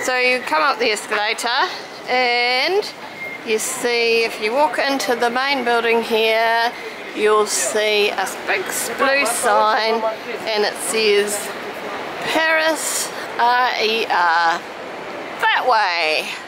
So you come up the escalator and you see, if you walk into the main building here, you'll see a big blue sign and it says Paris RER that way.